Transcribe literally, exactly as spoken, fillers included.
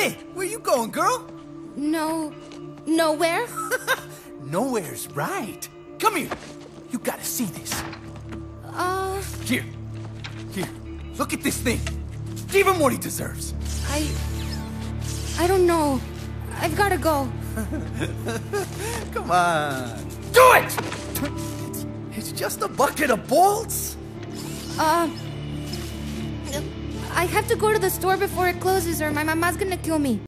Hey, where you going, girl? No... nowhere? Nowhere's right. Come here. You gotta see this. Uh... Here. Here. Look at this thing. Give him what he deserves. I... I don't know. I've gotta go. Come on. Do it! It's just a bucket of bolts. Uh... I have to go to the store before it closes or my mama's gonna kill me.